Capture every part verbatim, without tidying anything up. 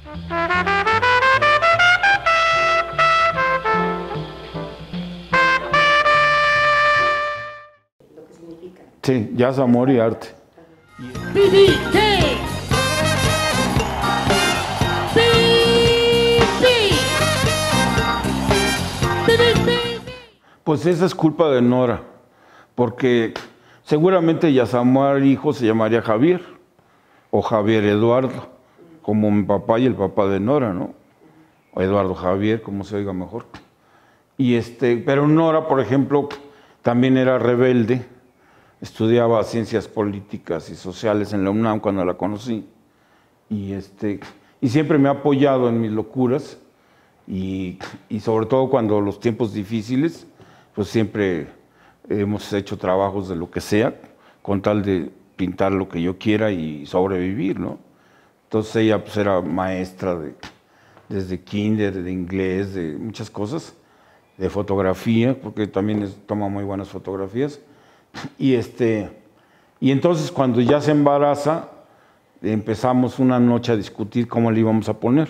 Lo que significa. Sí, jazz, amor y arte. Pues esa es culpa de Nora, porque seguramente Yasamar hijo se llamaría Javier, o Javier Eduardo, como mi papá y el papá de Nora, ¿no? O Eduardo Javier, como se oiga mejor. Y este, pero Nora, por ejemplo, también era rebelde, estudiaba ciencias políticas y sociales en la UNAM cuando la conocí, y, este, y siempre me ha apoyado en mis locuras, y, y sobre todo cuando los tiempos difíciles, pues siempre hemos hecho trabajos de lo que sea, con tal de pintar lo que yo quiera y sobrevivir, ¿no? Entonces ella pues era maestra de, desde kinder, de inglés, de muchas cosas, de fotografía, porque también es, toma muy buenas fotografías. Y, este, y entonces cuando ya se embaraza, empezamos una noche a discutir cómo le íbamos a poner.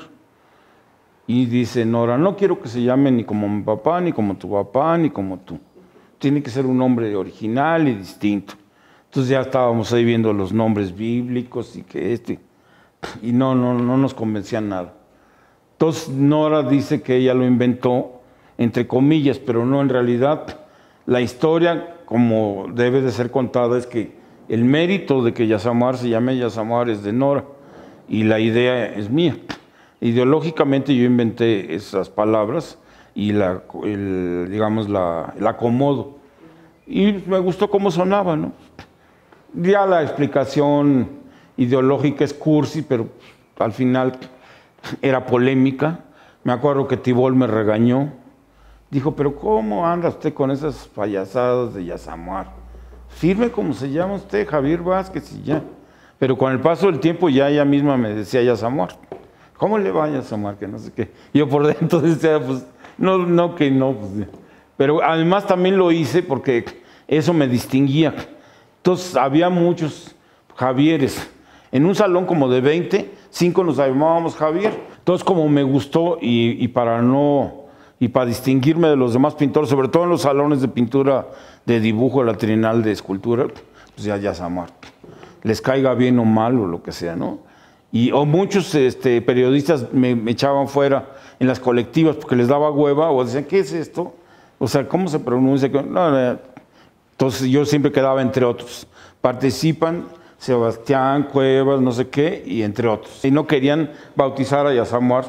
Y dice Nora, no quiero que se llame ni como mi papá, ni como tu papá, ni como tú. Tiene que ser un nombre original y distinto. Entonces ya estábamos ahí viendo los nombres bíblicos y que este... Y no, no, no nos convencían nada. Entonces Nora dice que ella lo inventó, entre comillas, pero no en realidad. La historia, como debe de ser contada, es que el mérito de que Yasamar se llame Yasamar es de Nora y la idea es mía. Ideológicamente yo inventé esas palabras y la, el, digamos, la, el acomodo. Y me gustó cómo sonaba, ¿no? Ya la explicación ideológica es cursi, pero al final era polémica. Me acuerdo que Tibol me regañó. Dijo, pero ¿cómo anda usted con esas payasadas de Yasamar? Firme como se llama usted, Javier Vázquez y ya. Pero con el paso del tiempo ya ella misma me decía Yasamar. ¿Cómo le va a Yasamar? Que no sé qué. Yo por dentro decía, pues, no, no, que no. Pues. Pero además también lo hice porque eso me distinguía. Entonces había muchos Javieres. En un salón como de veinte, cinco nos llamábamos Javier. Entonces como me gustó y, y para no, y para distinguirme de los demás pintores, sobre todo en los salones de pintura, de dibujo, la Trinal de escultura, pues ya Yasamar. Les caiga bien o mal o lo que sea, ¿no? Y, o muchos este, periodistas me, me echaban fuera en las colectivas porque les daba hueva o decían, ¿qué es esto? O sea, ¿cómo se pronuncia? No, no. Entonces yo siempre quedaba entre otros. Participan Sebastián, Cuevas, no sé qué, y entre otros. Y no querían bautizar a Yasamar.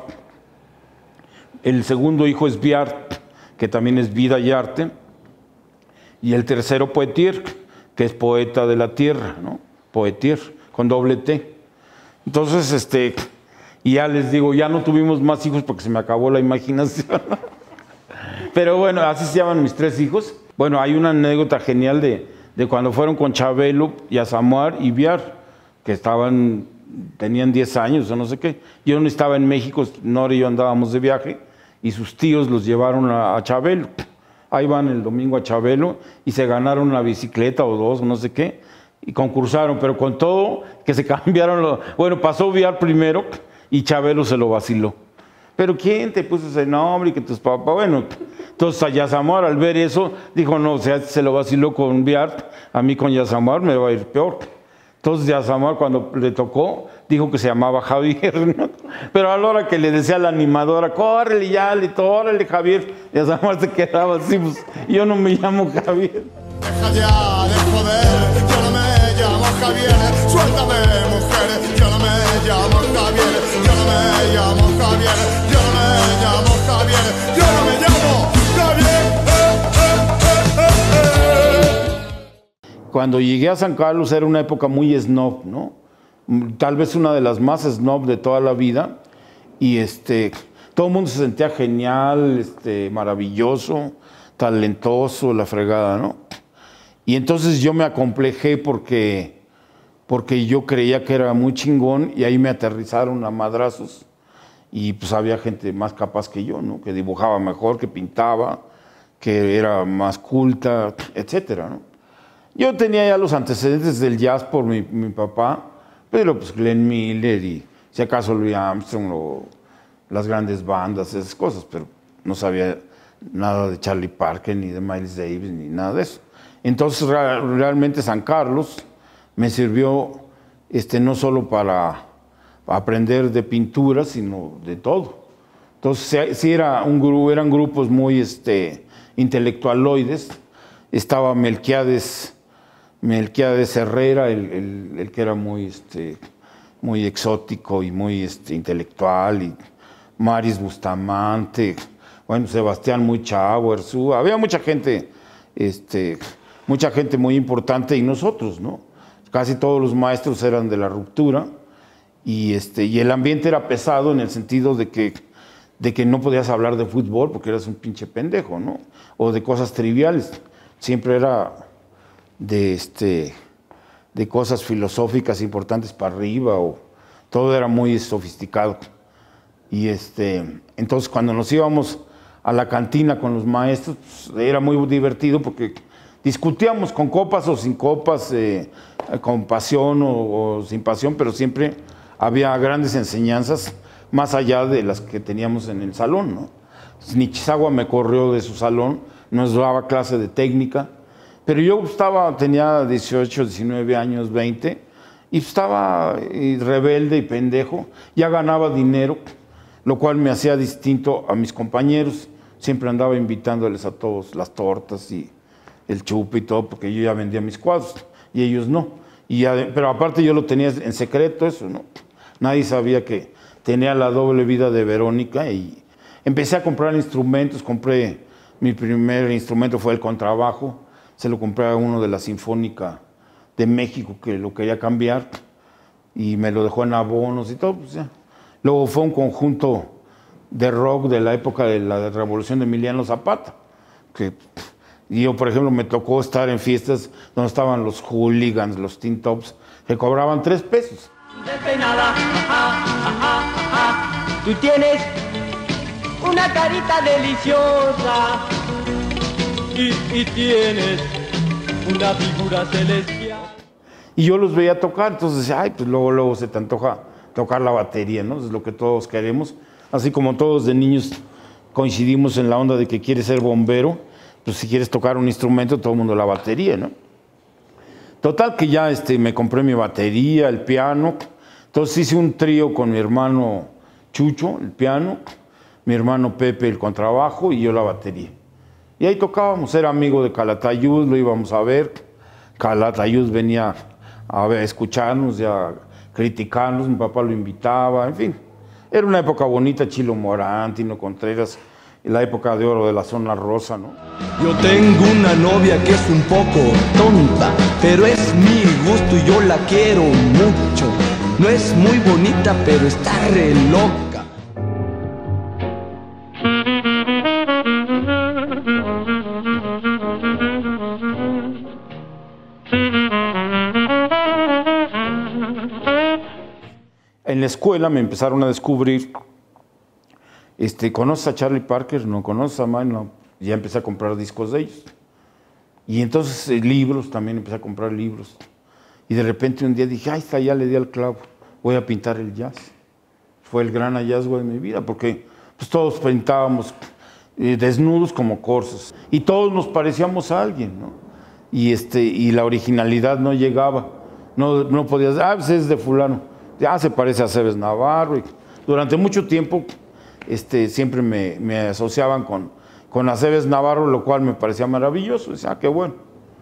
El segundo hijo es Viart, que también es vida y arte. Y el tercero Poetier, que es poeta de la tierra, ¿no? Poetier, con doble T. Entonces, este, y ya les digo, ya no tuvimos más hijos porque se me acabó la imaginación. Pero bueno, así se llaman mis tres hijos. Bueno, hay una anécdota genial de, de cuando fueron con Chabelo, Yasamar y Viar, que estaban, tenían diez años o no sé qué. Yo no estaba en México, Nora y yo andábamos de viaje, y sus tíos los llevaron a, a Chabelo. Ahí van el domingo a Chabelo y se ganaron una bicicleta o dos, no sé qué. Y concursaron, pero con todo que se cambiaron. Lo, bueno, pasó Viar primero y Chabelo se lo vaciló. Pero ¿quién te puso ese nombre? Y que tus papás, bueno. Entonces a Yasamar al ver eso, dijo, no, o sea, se lo vaciló con Viar, a mí con Yasamar me va a ir peor. Entonces Yasamar cuando le tocó, dijo que se llamaba Javier, ¿no? Pero a la hora que le decía a la animadora, córrele ya, le órale Javier, Yasamar se quedaba así, pues yo no me llamo Javier. Deja ya de joder, yo no me llamo Javier, suéltame mujer, yo no me llamo Javier, yo no me llamo Javier, yo no me llamo Javier, yo no me llamo Javier. Eh, eh, eh, eh. Cuando llegué a San Carlos era una época muy snob, ¿no? Tal vez una de las más snob de toda la vida, y este, todo el mundo se sentía genial, este, maravilloso, talentoso, la fregada, ¿no? Y entonces yo me acomplejé porque, porque yo creía que era muy chingón y ahí me aterrizaron a madrazos y pues había gente más capaz que yo, ¿no? Que dibujaba mejor, que pintaba, que era más culta, etcétera, ¿no? Yo tenía ya los antecedentes del jazz por mi, mi papá, pero pues Glenn Miller y si acaso Louis Armstrong o las grandes bandas, esas cosas, pero no sabía nada de Charlie Parker, ni de Miles Davis, ni nada de eso. Entonces realmente San Carlos me sirvió este, no solo para aprender de pintura, sino de todo. Entonces sí era un grupo, eran grupos muy este, intelectualoides. Estaba Melquiades, Melquiades Herrera, el, el, el que era muy, este, muy exótico y muy este, intelectual, y Maris Bustamante, bueno, Sebastián muy chavo, Erzú, había mucha gente, este, mucha gente muy importante, y nosotros, ¿no? Casi todos los maestros eran de la ruptura, y, este, y el ambiente era pesado en el sentido de que, de que no podías hablar de fútbol porque eras un pinche pendejo, ¿no? O de cosas triviales. Siempre era de, este, de cosas filosóficas importantes para arriba, o todo era muy sofisticado. Y este, entonces cuando nos íbamos a la cantina con los maestros, pues, era muy divertido porque discutíamos con copas o sin copas, eh, con pasión o, o sin pasión, pero siempre había grandes enseñanzas más allá de las que teníamos en el salón, ¿no? Nichizawa me corrió de su salón, nos daba clase de técnica, pero yo estaba, tenía dieciocho, diecinueve años, veinte, y estaba rebelde y pendejo, ya ganaba dinero, lo cual me hacía distinto a mis compañeros. Siempre andaba invitándoles a todos las tortas y el chupe y todo, porque yo ya vendía mis cuadros y ellos no. Y ya, pero aparte yo lo tenía en secreto eso, ¿no? Nadie sabía que tenía la doble vida de Verónica, y empecé a comprar instrumentos. Compré, mi primer instrumento fue el contrabajo, se lo compré a uno de la Sinfónica de México que lo quería cambiar y me lo dejó en abonos y todo, pues ya. Luego fue un conjunto de rock de la época de la Revolución de Emiliano Zapata, que yo, por ejemplo, me tocó estar en fiestas donde estaban los Hooligans, los Teen Tops, que cobraban tres pesos. Despeinada, ajá, ajá, ajá. Tú tienes una carita deliciosa y, y tienes una figura celestial. Y yo los veía tocar, entonces decía, ay, pues luego, luego se te antoja tocar la batería, ¿no? Es lo que todos queremos. Así como todos de niños coincidimos en la onda de que quieres ser bombero, pues si quieres tocar un instrumento, todo el mundo la batería, ¿no? Total que ya este, me compré mi batería, el piano. Entonces hice un trío con mi hermano Chucho, el piano, mi hermano Pepe, el contrabajo, y yo la batería. Y ahí tocábamos, era amigo de Calatayud, lo íbamos a ver. Calatayud venía a ver, a escucharnos, a criticarnos, mi papá lo invitaba, en fin. Era una época bonita, Chilo Morán, Tino Contreras, la época de oro de la zona rosa, ¿no? Yo tengo una novia que es un poco tonta, pero es mi gusto y yo la quiero mucho. No es muy bonita, pero está re loca. En la escuela me empezaron a descubrir, este, ¿conoces a Charlie Parker? ¿No conoces a Mike? No. Ya empecé a comprar discos de ellos. Y entonces eh, libros, también empecé a comprar libros. Y de repente un día dije, ay, está, ya le di al clavo, voy a pintar el jazz. Fue el gran hallazgo de mi vida, porque pues, todos pintábamos eh, desnudos como corzos. Y todos nos parecíamos a alguien, ¿no? Y, este, y la originalidad no llegaba. No, no podías, ah, pues es de fulano. Ya se parece a Cebes Navarro. Y durante mucho tiempo este, siempre me, me asociaban con, con Aceves Navarro, lo cual me parecía maravilloso. Decía, ah, qué bueno.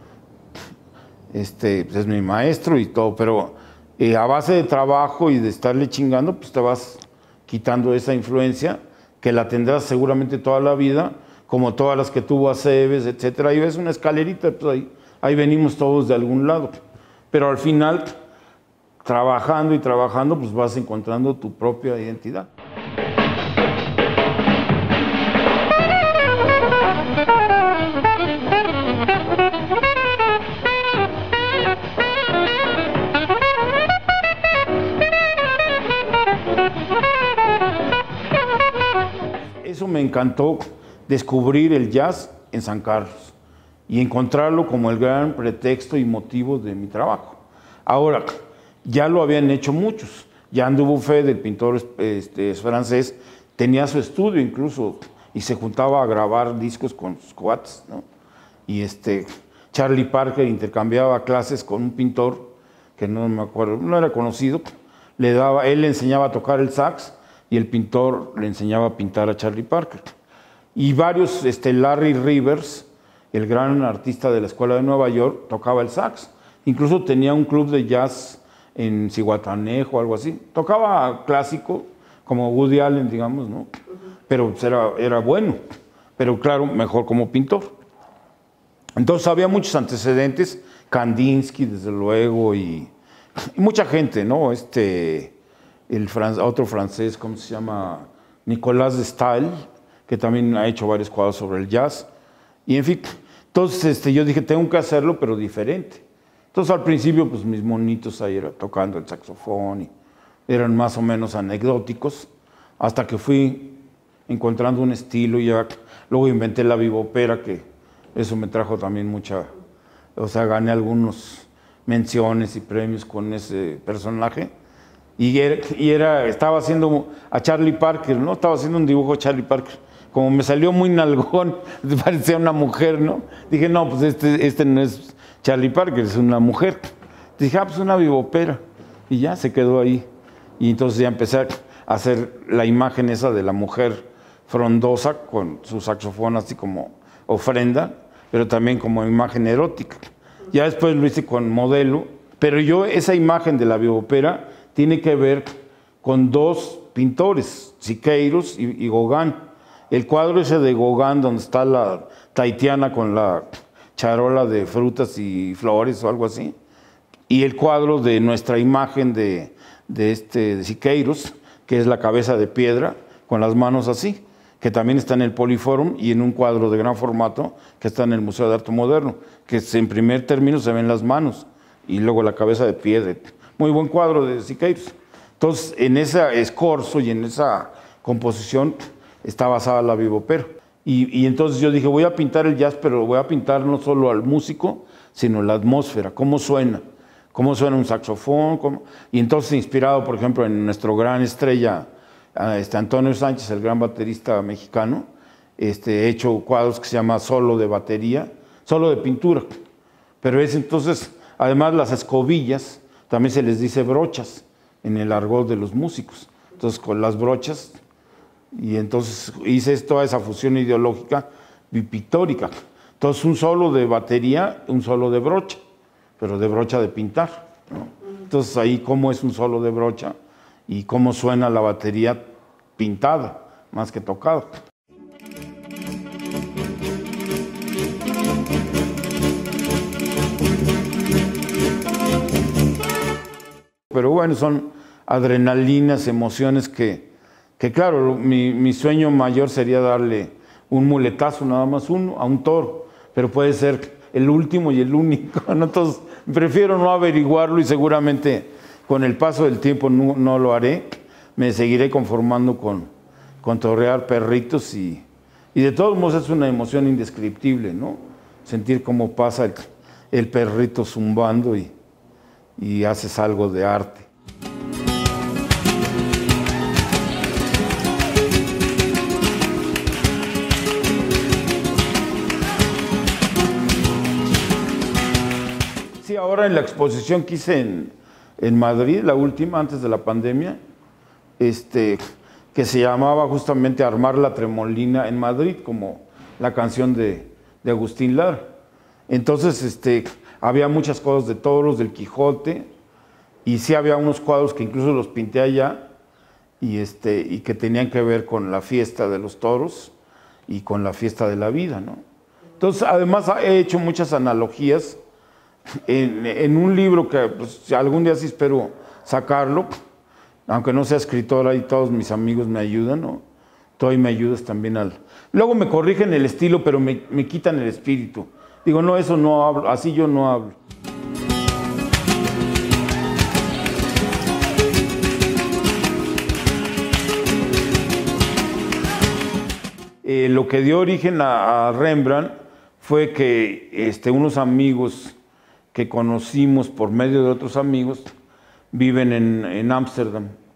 Este, pues es mi maestro y todo, pero eh, a base de trabajo y de estarle chingando, pues te vas quitando esa influencia que la tendrás seguramente toda la vida, como todas las que tuvo Aceves, etcétera. Y ves una escalerita, pues ahí, ahí venimos todos de algún lado. Pero al final, trabajando y trabajando, pues vas encontrando tu propia identidad. Eso me encantó, descubrir el jazz en San Carlos y encontrarlo como el gran pretexto y motivo de mi trabajo. Ahora, ya lo habían hecho muchos. Jean Dubuffet, el pintor este, francés, tenía su estudio incluso y se juntaba a grabar discos con sus cuates, ¿no? Y este, Charlie Parker intercambiaba clases con un pintor que no me acuerdo, no era conocido, le daba, él le enseñaba a tocar el sax y el pintor le enseñaba a pintar a Charlie Parker. Y varios, este, Larry Rivers, el gran artista de la Escuela de Nueva York, tocaba el sax. Incluso tenía un club de jazz en Zihuatanejo o algo así. Tocaba clásico, como Woody Allen, digamos, ¿no? Pero era, era bueno, pero claro, mejor como pintor. Entonces había muchos antecedentes, Kandinsky, desde luego, y, y mucha gente, ¿no? Este, el fran, otro francés, ¿cómo se llama? Nicolas de Staël, que también ha hecho varios cuadros sobre el jazz. Y en fin, entonces este, yo dije, tengo que hacerlo, pero diferente. Entonces al principio, pues mis monitos ahí era, tocando el saxofón, y eran más o menos anecdóticos, hasta que fui encontrando un estilo y ya, luego inventé la vivopera, que eso me trajo también mucha, o sea, gané algunas menciones y premios con ese personaje. Y era, y era, estaba haciendo a Charlie Parker, ¿no? Estaba haciendo un dibujo de Charlie Parker. Como me salió muy nalgón, parecía una mujer, ¿no? Dije, no, pues este, este no es Charlie Parker, es una mujer. Dije, ah, pues una vivopera. Y ya se quedó ahí. Y entonces ya empecé a hacer la imagen esa de la mujer frondosa con su saxofón así como ofrenda, pero también como imagen erótica. Ya después lo hice con modelo, pero yo esa imagen de la vivopera tiene que ver con dos pintores, Siqueiros y, y Gauguin. El cuadro ese de Gauguin, donde está la Tahitiana con la charola de frutas y flores o algo así, y el cuadro de nuestra imagen de, de, este, de Siqueiros, que es la cabeza de piedra, con las manos así, que también está en el Poliforum y en un cuadro de gran formato que está en el Museo de Arte Moderno, que en primer término se ven las manos y luego la cabeza de piedra. Muy buen cuadro de Siqueiros. Entonces, en ese escorzo y en esa composición está basada la vivopera. Y, y entonces yo dije, voy a pintar el jazz, pero voy a pintar no solo al músico, sino la atmósfera, cómo suena, cómo suena un saxofón. Cómo... Y entonces, inspirado, por ejemplo, en nuestro gran estrella, este Antonio Sánchez, el gran baterista mexicano, este, he hecho cuadros que se llama solo de batería, solo de pintura. Pero es entonces, además las escobillas, también se les dice brochas en el argot de los músicos. Entonces, con las brochas, y entonces hice toda esa fusión ideológica bipictórica. Entonces, un solo de batería, un solo de brocha, pero de brocha de pintar, ¿no? Entonces, ahí cómo es un solo de brocha y cómo suena la batería pintada, más que tocada. Pero bueno, son adrenalinas, emociones que, que claro, mi, mi sueño mayor sería darle un muletazo, nada más uno, a un toro, pero puede ser el último y el único, ¿no? Entonces, prefiero no averiguarlo y seguramente con el paso del tiempo no, no lo haré. Me seguiré conformando con, con torear perritos y, y de todos modos es una emoción indescriptible, ¿no? Sentir cómo pasa el, el perrito zumbando y, y haces algo de arte. Sí, ahora en la exposición que hice en, en Madrid, la última, antes de la pandemia, este, que se llamaba justamente Armar la Tremolina en Madrid, como la canción de, de Agustín Lara. Entonces, este, había muchas cosas de toros, del Quijote, y sí había unos cuadros que incluso los pinté allá, y, este, y que tenían que ver con la fiesta de los toros y con la fiesta de la vida, ¿no? Entonces, además he hecho muchas analogías en, en un libro que pues, algún día sí espero sacarlo, aunque no sea escritora y todos mis amigos me ayudan, ¿no? Tú ahí me ayudas también al... Luego me corrigen el estilo, pero me, me quitan el espíritu. Digo, no, eso no hablo, así yo no hablo. Eh, lo que dio origen a, a Rembrandt fue que este, unos amigos que conocimos por medio de otros amigos viven en Ámsterdam.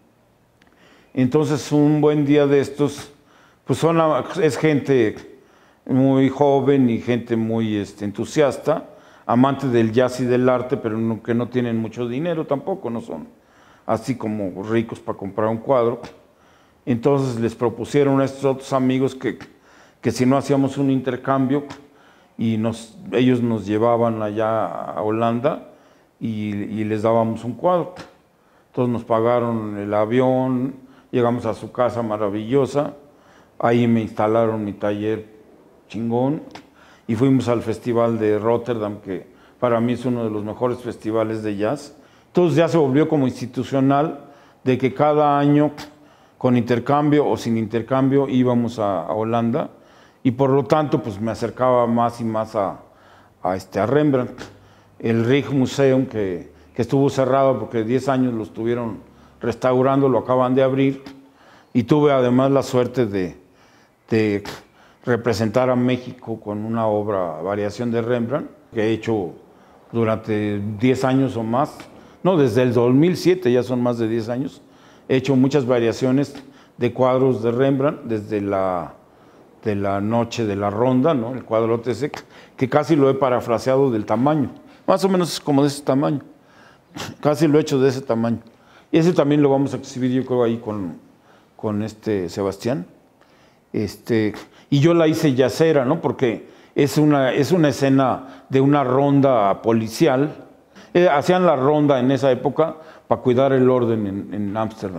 Entonces, un buen día de estos, pues son, es gente muy joven y gente muy este, entusiasta, amantes del jazz y del arte, pero no, que no tienen mucho dinero tampoco, no son así como ricos para comprar un cuadro. Entonces les propusieron a estos otros amigos que, que si no hacíamos un intercambio, y nos, ellos nos llevaban allá a Holanda y, y les dábamos un cuadro. Entonces nos pagaron el avión, llegamos a su casa maravillosa, ahí me instalaron mi taller chingón y fuimos al festival de Rotterdam, que para mí es uno de los mejores festivales de jazz. Entonces ya se volvió como institucional de que cada año, con intercambio o sin intercambio, íbamos a, a Holanda, y por lo tanto pues me acercaba más y más a, a, este, a Rembrandt. El Rijksmuseum, que, que estuvo cerrado porque diez años lo estuvieron restaurando, lo acaban de abrir, y tuve además la suerte de, de representar a México con una obra, variación de Rembrandt, que he hecho durante diez años o más, no, desde el dos mil siete, ya son más de diez años, he hecho muchas variaciones de cuadros de Rembrandt, desde la, de la Noche de la Ronda, ¿no? El cuadrote ese, que casi lo he parafraseado del tamaño, más o menos como de ese tamaño, casi lo he hecho de ese tamaño. Y ese también lo vamos a exhibir, yo creo, ahí con, con este Sebastián. Este, y yo la hice yacera, ¿no? Porque es una, es una escena de una ronda policial. Eh, hacían la ronda en esa época para cuidar el orden en Ámsterdam.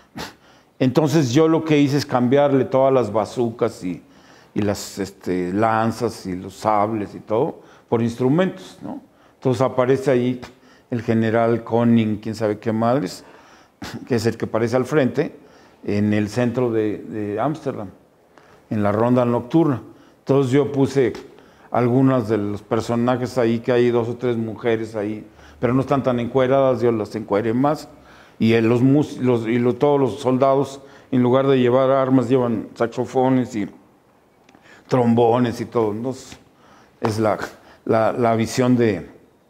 Entonces yo lo que hice es cambiarle todas las bazucas y, y las este, lanzas y los sables y todo por instrumentos, ¿no? Entonces aparece ahí el general Koning, quién sabe qué madres, que es el que aparece al frente, en el centro de Ámsterdam, en la ronda nocturna. Entonces yo puse algunas de los personajes ahí, que hay dos o tres mujeres ahí, pero no están tan encueradas, yo las encueré más. Y, el, los, los, y lo, todos los soldados, en lugar de llevar armas, llevan saxofones y trombones y todo. Entonces, es la, la, la visión de,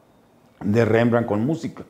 de Rembrandt con música.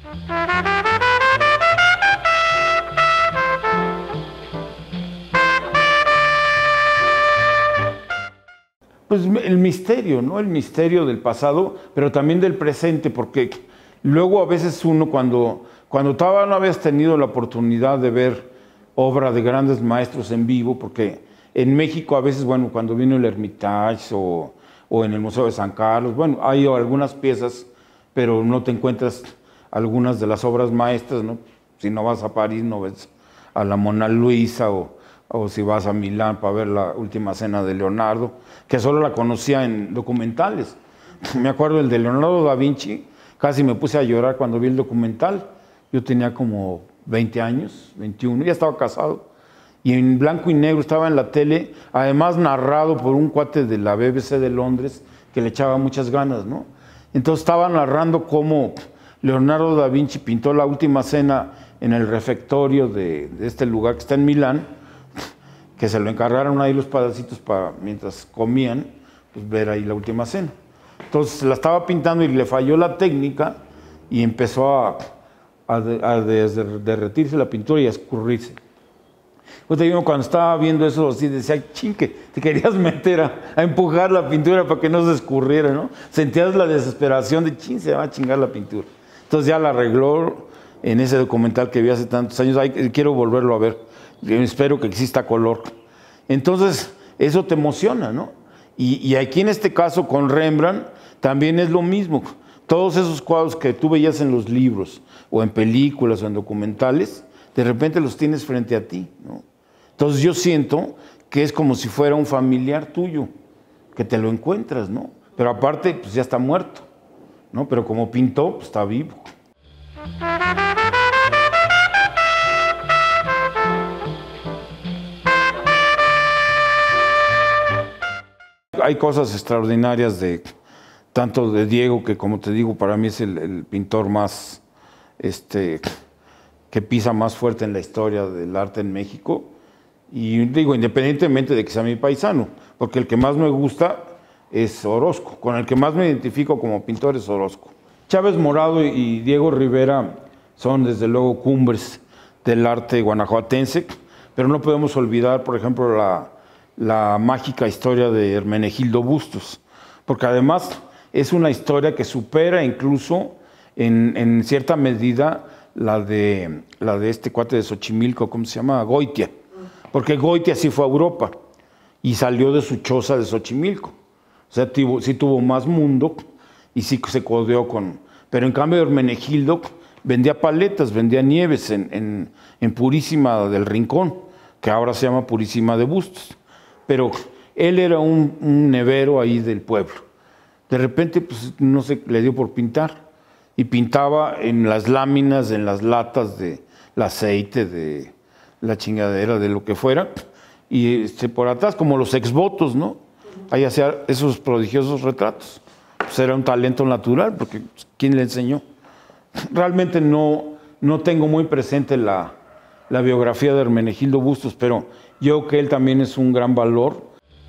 Pues el misterio, ¿no? El misterio del pasado, pero también del presente, porque luego a veces uno cuando, cuando todavía no habías tenido la oportunidad de ver obra de grandes maestros en vivo, porque en México a veces, bueno, cuando vino el Hermitage o, o en el Museo de San Carlos, bueno, hay algunas piezas, pero no te encuentras algunas de las obras maestras, ¿no? Si no vas a París, no ves a la Mona Luisa, o, o si vas a Milán para ver la Última Cena de Leonardo, que solo la conocía en documentales. Me acuerdo el de Leonardo da Vinci, casi me puse a llorar cuando vi el documental. Yo tenía como veinte años, veintiuno, ya estaba casado. Y en blanco y negro estaba en la tele, además narrado por un cuate de la B B C de Londres que le echaba muchas ganas, ¿no? Entonces estaba narrando cómo Leonardo da Vinci pintó la Última Cena en el refectorio de, de este lugar que está en Milán, que se lo encargaron ahí los pedacitos para, mientras comían, pues ver ahí la Última Cena. Entonces la estaba pintando y le falló la técnica y empezó a, a, de, a de, derretirse la pintura y a escurrirse. Pues te digo, cuando estaba viendo eso así, decía, ching, que te querías meter a, a empujar la pintura para que no se escurriera, ¿no? Sentías la desesperación de, ching, se va a chingar la pintura. Entonces ya la arregló en ese documental que vi hace tantos años. Ay, quiero volverlo a ver. Espero que exista color. Entonces, eso te emociona, ¿no? Y, y aquí en este caso con Rembrandt también es lo mismo. Todos esos cuadros que tú veías en los libros, o en películas, o en documentales, de repente los tienes frente a ti, ¿no? Entonces yo siento que es como si fuera un familiar tuyo, que te lo encuentras, ¿no? Pero aparte, pues ya está muerto, ¿no? Pero como pintó, pues está vivo. Hay cosas extraordinarias de tanto de Diego, que como te digo, para mí es el, el pintor más, este, que pisa más fuerte en la historia del arte en México. Y digo, independientemente de que sea mi paisano, porque el que más me gusta es Orozco, con el que más me identifico como pintor es Orozco. Chávez Morado y Diego Rivera son desde luego cumbres del arte guanajuatense, pero no podemos olvidar, por ejemplo, la, la mágica historia de Hermenegildo Bustos, porque además es una historia que supera incluso en, en cierta medida la de, la de este cuate de Xochimilco, ¿cómo se llama? Goitia, porque Goitia sí fue a Europa y salió de su choza de Xochimilco, o sea, tuvo, sí tuvo más mundo y sí se codeó con... Pero en cambio Hermenegildo vendía paletas, vendía nieves en, en, en Purísima del Rincón, que ahora se llama Purísima de Bustos. Pero él era un, un nevero ahí del pueblo. De repente, pues, no sé, le dio por pintar. Y pintaba en las láminas, en las latas del aceite, de la chingadera, de lo que fuera. Y este, por atrás, como los exvotos, ¿no? Ahí hacía esos prodigiosos retratos. Pues era un talento natural, porque pues, ¿quién le enseñó? Realmente no, no tengo muy presente la, la biografía de Hermenegildo Bustos, pero yo creo que él también es un gran valor.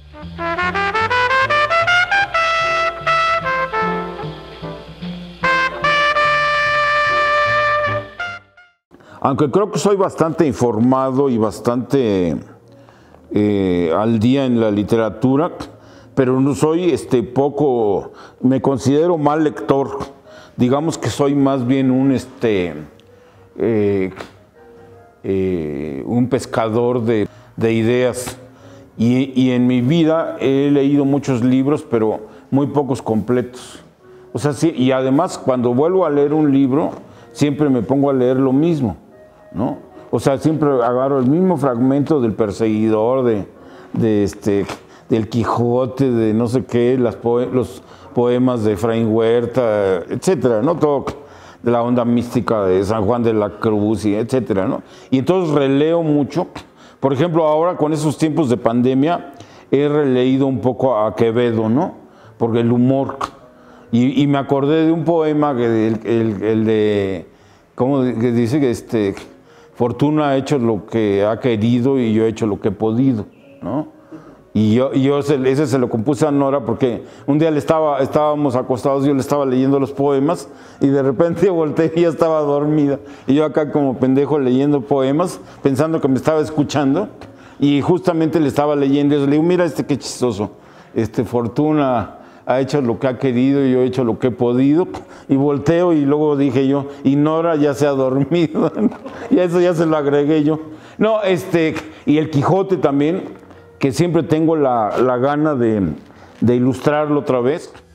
Aunque creo que soy bastante informado y bastante eh, al día en la literatura, pero no soy este, poco, me considero mal lector. Digamos que soy más bien un, este, eh, eh, un pescador de, de ideas. Y, y en mi vida he leído muchos libros, pero muy pocos completos. O sea, sí, y además cuando vuelvo a leer un libro, siempre me pongo a leer lo mismo, ¿no? O sea, siempre agarro el mismo fragmento del Perseguidor, de, de este, del Quijote, de no sé qué, las poe los poemas de Efraín Huerta, etcétera, ¿no? Todo de la onda mística de San Juan de la Cruz, y etcétera, ¿no? Y entonces releo mucho. Por ejemplo, ahora con esos tiempos de pandemia he releído un poco a Quevedo, ¿no? Porque el humor. Y, y me acordé de un poema, que el, el, el de, ¿cómo que dice? Que este, Fortuna ha hecho lo que ha querido y yo he hecho lo que he podido, ¿no? Y yo, y yo ese se lo compuse a Nora porque un día le estaba, estábamos acostados, yo le estaba leyendo los poemas y de repente volteé y ella estaba dormida. Y yo acá como pendejo leyendo poemas, pensando que me estaba escuchando, y justamente le estaba leyendo y le digo, mira este qué chistoso, este, Fortuna ha hecho lo que ha querido y yo he hecho lo que he podido, y volteo y luego dije yo, y Nora ya se ha dormido, y eso ya se lo agregué yo. No, este, y el Quijote también, que siempre tengo la, la gana de, de ilustrarlo otra vez.